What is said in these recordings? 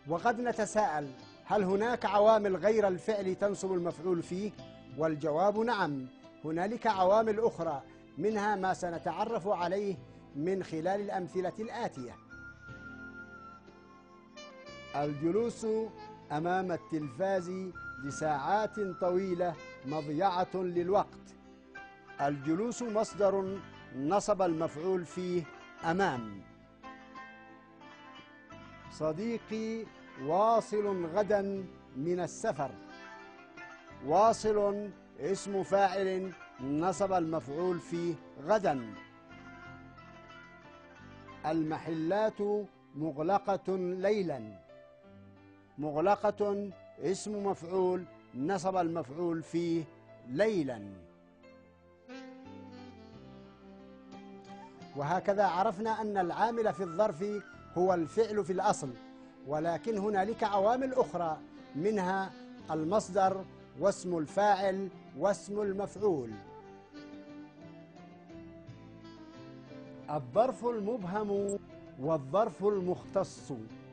وقد نتساءل: هل هناك عوامل غير الفعل تنصب المفعول فيه؟ والجواب نعم، هنالك عوامل أخرى، منها ما سنتعرف عليه من خلال الأمثلة الآتية. الجلوس أمام التلفاز لساعات طويلة مضيعة للوقت. الجلوس مصدر نصب المفعول فيه أمام. صديقي واصل غدا من السفر. واصل اسم فاعل نصب المفعول فيه غدا. المحلات مغلقة ليلا. مغلقة اسم مفعول نصب المفعول فيه ليلا. وهكذا عرفنا أن العامل في الظرف هو الفعل في الأصل، ولكن هنالك عوامل أخرى، منها المصدر واسم الفاعل واسم المفعول. الظرف المبهم والظرف المختص.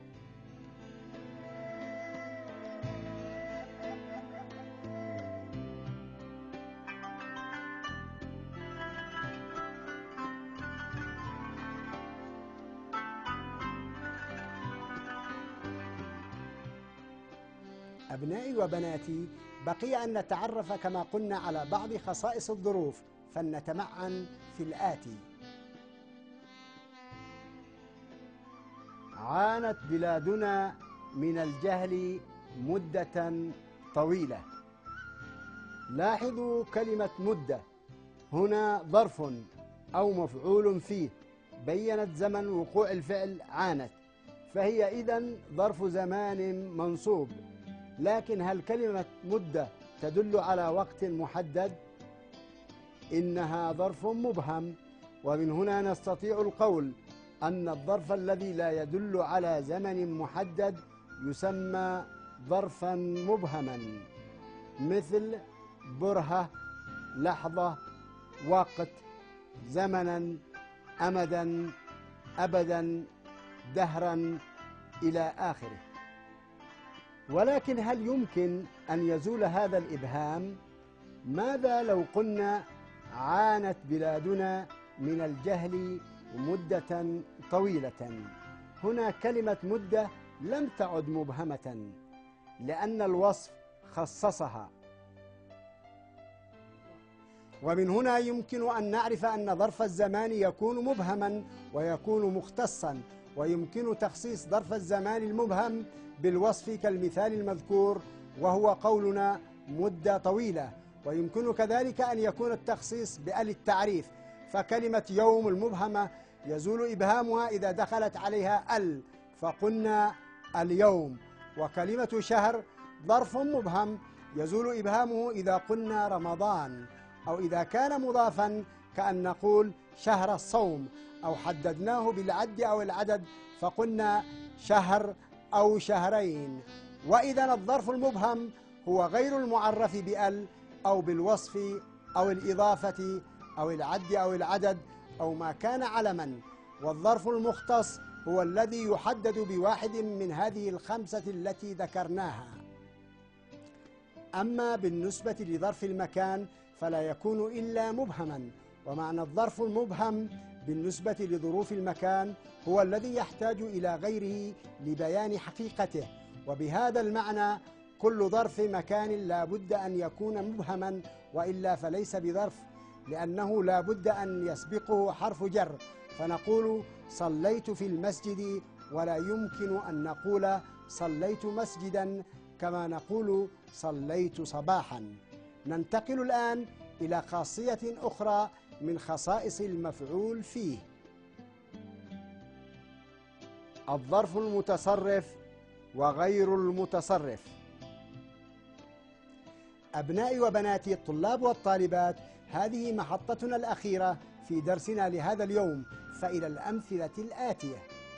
أبنائي وبناتي، بقي أن نتعرف كما قلنا على بعض خصائص الظروف، فلنتمعن في الآتي. عانت بلادنا من الجهل مدة طويلة. لاحظوا كلمة مدة، هنا ظرف أو مفعول فيه، بيّنت زمن وقوع الفعل عانت، فهي إذن ظرف زمان منصوب. لكن هل كلمة مدة تدل على وقت محدد؟ إنها ظرف مبهم، ومن هنا نستطيع القول أن الظرف الذي لا يدل على زمن محدد يسمى ظرفا مبهما، مثل برهة، لحظة، وقت، زمنا، أمدا، أبدا، دهرا إلى آخره. ولكن هل يمكن أن يزول هذا الإبهام؟ ماذا لو قلنا عانت بلادنا من الجهل مدة طويلة؟ هنا كلمة مدة لم تعد مبهمة، لأن الوصف خصصها. ومن هنا يمكن أن نعرف أن ظرف الزمان يكون مبهما ويكون مختصا، ويمكن تخصيص ظرف الزمان المبهم بالوصف كالمثال المذكور، وهو قولنا مدة طويلة. ويمكن كذلك أن يكون التخصيص بأل التعريف، فكلمة يوم المبهمة يزول إبهامها إذا دخلت عليها ال، فقلنا اليوم. وكلمة شهر ظرف مبهم يزول إبهامه إذا قلنا رمضان، أو إذا كان مضافا كأن نقول شهر الصوم، أو حددناه بالعد أو العدد فقلنا شهر أو شهرين. وإذا الظرف المبهم هو غير المعرف بأل أو بالوصف أو الإضافة أو العد أو العدد أو ما كان علما. والظرف المختص هو الذي يحدد بواحد من هذه الخمسة التي ذكرناها. أما بالنسبة لظرف المكان فلا يكون إلا مبهما، ومعنى الظرف المبهم بالنسبة لظروف المكان هو الذي يحتاج إلى غيره لبيان حقيقته. وبهذا المعنى كل ظرف مكان لا بد أن يكون مبهما، وإلا فليس بظرف، لأنه لا بد أن يسبقه حرف جر، فنقول صليت في المسجد، ولا يمكن أن نقول صليت مسجدا كما نقول صليت صباحا. ننتقل الآن إلى خاصية أخرى من خصائص المفعول فيه، الظرف المتصرف وغير المتصرف. أبنائي وبناتي الطلاب والطالبات، هذه محطتنا الأخيرة في درسنا لهذا اليوم، فإلى الأمثلة الآتية.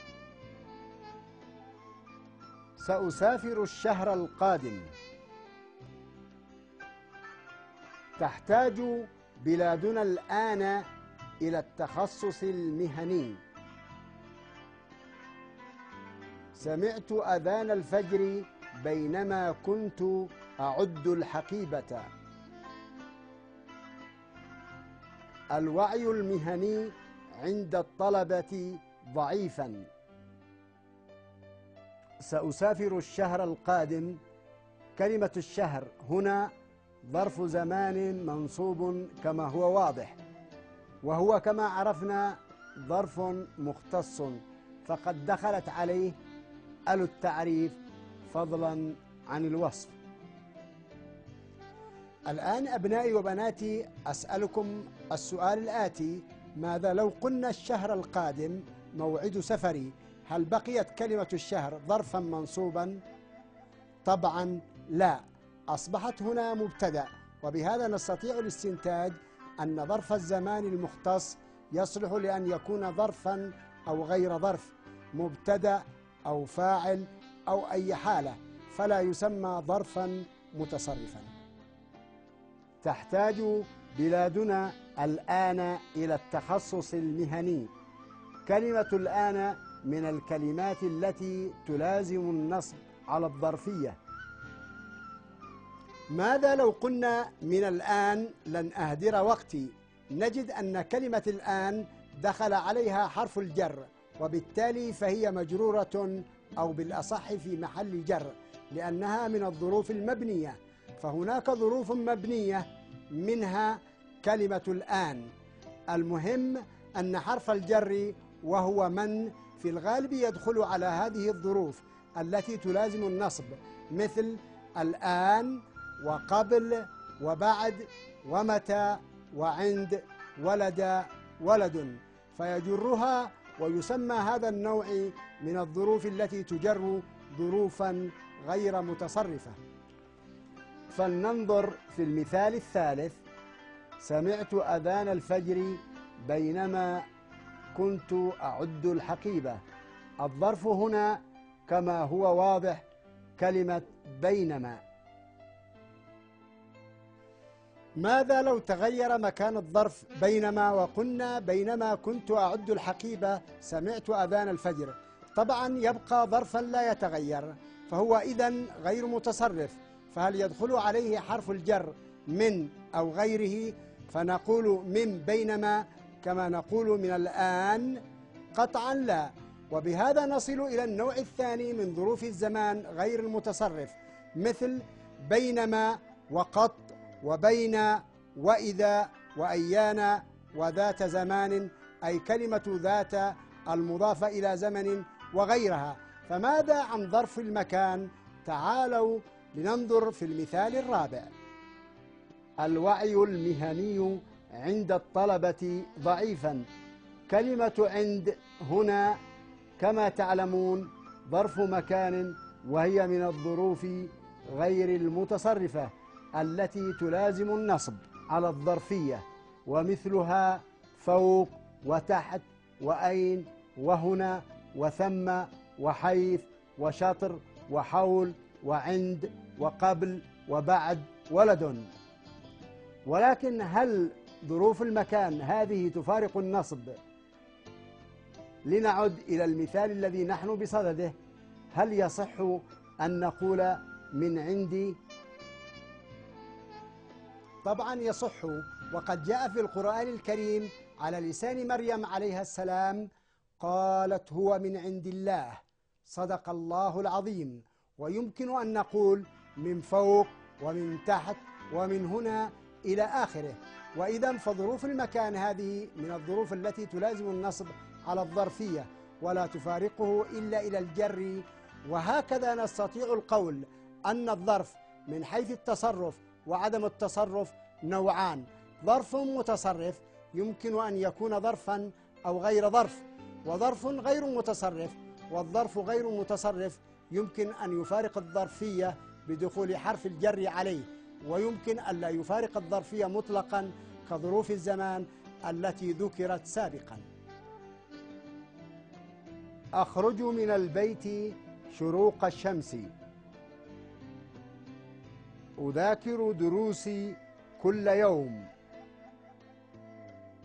سأسافر الشهر القادم. تحتاج بلادنا الآن إلى التخصص المهني. سمعت أذان الفجر بينما كنت أعد الحقيبة. الوعي المهني عند الطلبة ضعيفا. سأسافر الشهر القادم. كلمة الشهر هنا ظرف زمان منصوب كما هو واضح، وهو كما عرفنا ظرف مختص، فقد دخلت عليه أل التعريف فضلا عن الوصف. الآن أبنائي وبناتي أسألكم السؤال الآتي: ماذا لو قلنا الشهر القادم موعد سفري؟ هل بقيت كلمة الشهر ظرفا منصوبا؟ طبعا لا، أصبحت هنا مبتدأ، وبهذا نستطيع الاستنتاج أن ظرف الزمان المختص يصلح لأن يكون ظرفا أو غير ظرف، مبتدأ أو فاعل أو أي حالة، فلا يسمى ظرفا متصرفا. تحتاج بلادنا الآن إلى التخصص المهني. كلمة الآن من الكلمات التي تلازم النصب على الظرفية. ماذا لو قلنا من الآن لن أهدر وقتي؟ نجد أن كلمة الآن دخل عليها حرف الجر، وبالتالي فهي مجرورة أو بالأصح في محل جر، لأنها من الظروف المبنية، فهناك ظروف مبنية منها كلمة الآن. المهم أن حرف الجر وهو من في الغالب يدخل على هذه الظروف التي تلازم النصب، مثل الآن وقبل وبعد ومتى وعند ولد ولد، فيجرها، ويسمى هذا النوع من الظروف التي تجر ظروفا غير متصرفة. فلننظر في المثال الثالث: سمعت أذان الفجر بينما كنت أعد الحقيبة. الظرف هنا كما هو واضح كلمة بينما. ماذا لو تغير مكان الظرف بينما وقلنا بينما كنت أعد الحقيبة سمعت أذان الفجر؟ طبعا يبقى ظرفا لا يتغير، فهو إذن غير متصرف، فهل يدخل عليه حرف الجر من أو غيره؟ فنقول من بينما كما نقول من الآن؟ قطعا لا. وبهذا نصل إلى النوع الثاني من ظروف الزمان غير المتصرف، مثل بينما وقط وبين وإذا وأيان وذات زمان، أي كلمة ذات المضافة إلى زمن وغيرها. فماذا عن ظرف المكان؟ تعالوا لننظر في المثال الرابع. الوعي المهني عند الطلبة ضعيفا. كلمة عند هنا كما تعلمون ظرف مكان، وهي من الظروف غير المتصرفة التي تلازم النصب على الظرفية، ومثلها فوق وتحت وأين وهنا وثم وحيث وشطر وحول وعند وقبل وبعد ولد. ولكن هل ظروف المكان هذه تفارق النصب؟ لنعد إلى المثال الذي نحن بصدده. هل يصح أن نقول من عندي؟ طبعا يصح، وقد جاء في القرآن الكريم على لسان مريم عليها السلام: قالت هو من عند الله. صدق الله العظيم. ويمكن أن نقول من فوق ومن تحت ومن هنا إلى آخره. وإذا فظروف المكان هذه من الظروف التي تلازم النصب على الظرفية ولا تفارقه إلا إلى الجر. وهكذا نستطيع القول أن الظرف من حيث التصرف وعدم التصرف نوعان: ظرف متصرف يمكن أن يكون ظرفا أو غير ظرف، وظرف غير متصرف. والظرف غير المتصرف يمكن أن يفارق الظرفية بدخول حرف الجر عليه، ويمكن أن لا يفارق الظرفية مطلقا كظروف الزمان التي ذكرت سابقا. أخرج من البيت شروق الشمس. أذاكر دروسي كل يوم.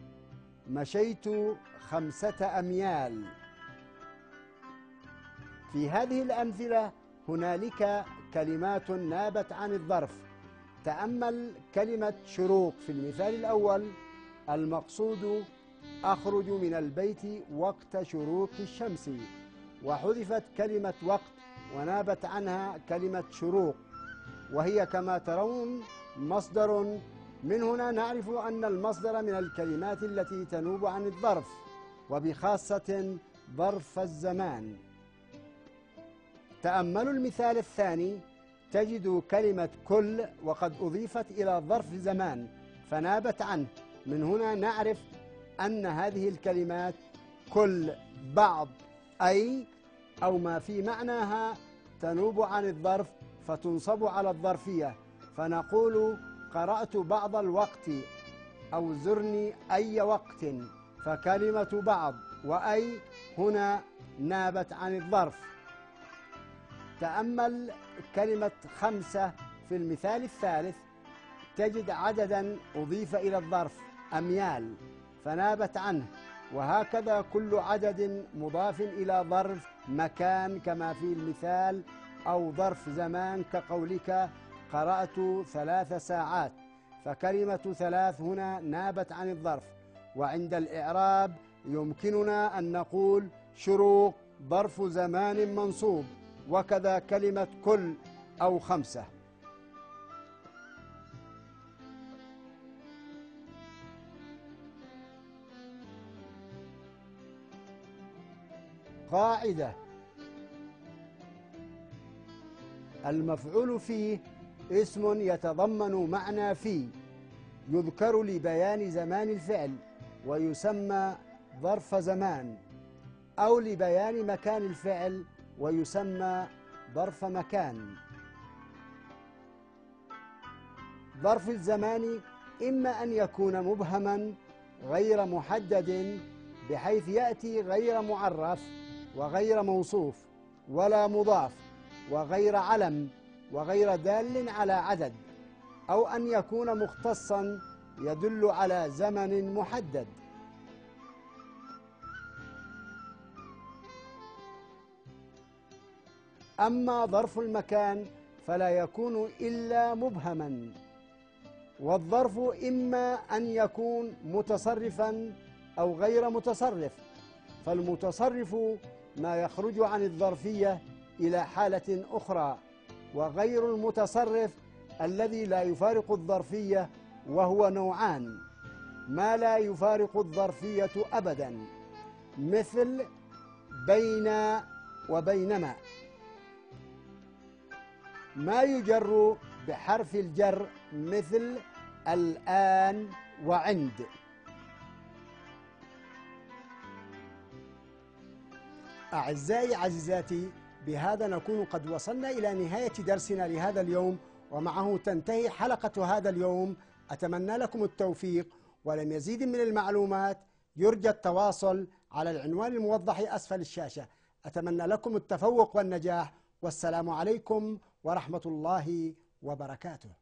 مشيت 5 أميال. في هذه الأمثلة هنالك كلمات نابت عن الظرف. تأمل كلمة شروق في المثال الأول: المقصود أخرج من البيت وقت شروق الشمس، وحذفت كلمة وقت ونابت عنها كلمة شروق، وهي كما ترون مصدر. من هنا نعرف أن المصدر من الكلمات التي تنوب عن الظرف، وبخاصة ظرف الزمان. تأملوا المثال الثاني، تجد كلمة كل وقد أضيفت إلى ظرف زمان فنابت عنه. من هنا نعرف أن هذه الكلمات كل، بعض، أي أو ما في معناها تنوب عن الظرف فتنصب على الظرفية، فنقول قرأت بعض الوقت أو زرني أي وقت، فكلمة بعض وأي هنا نابت عن الظرف. تأمل كلمة 5 في المثال الثالث، تجد عددا أضيف إلى الظرف أميال فنابت عنه، وهكذا كل عدد مضاف إلى ظرف مكان كما في المثال، أو ظرف زمان كقولك قرأت 3 ساعات، فكلمة 3 هنا نابت عن الظرف. وعند الإعراب يمكننا أن نقول شروق ظرف زمان منصوب، وكذا كلمة كل أو 5. قاعدة: المفعول فيه اسم يتضمن معنى في، يذكر لبيان زمان الفعل ويسمى ظرف زمان، أو لبيان مكان الفعل ويسمى ظرف مكان. ظرف الزمان إما أن يكون مبهما غير محدد بحيث يأتي غير معرف وغير موصوف ولا مضاف وغير علم وغير دال على عدد، أو أن يكون مختصا يدل على زمن محدد. أما ظرف المكان فلا يكون إلا مبهما، والظرف إما أن يكون متصرفا أو غير متصرف، فالمتصرف ما يخرج عن الظرفية إلى حالة أخرى، وغير المتصرف الذي لا يفارق الظرفية، وهو نوعان: ما لا يفارق الظرفية أبدا مثل بين وبينما، ما يجر بحرف الجر مثل الآن وعند. أعزائي عزيزاتي، بهذا نكون قد وصلنا إلى نهاية درسنا لهذا اليوم، ومعه تنتهي حلقة هذا اليوم. أتمنى لكم التوفيق، ولم يزيد من المعلومات يرجى التواصل على العنوان الموضح أسفل الشاشة. أتمنى لكم التفوق والنجاح، والسلام عليكم ورحمة الله وبركاته.